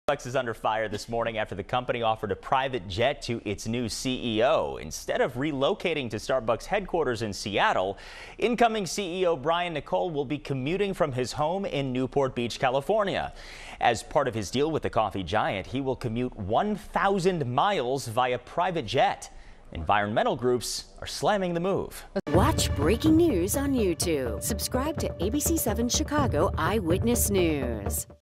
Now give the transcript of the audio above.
Starbucks is under fire this morning after the company offered a private jet to its new CEO. Instead of relocating to Starbucks headquarters in Seattle, incoming CEO Brian Niccol will be commuting from his home in Newport Beach, California. As part of his deal with the coffee giant, he will commute 1,000 miles via private jet. Environmental groups are slamming the move. Watch breaking news on YouTube. Subscribe to ABC 7 Chicago Eyewitness News.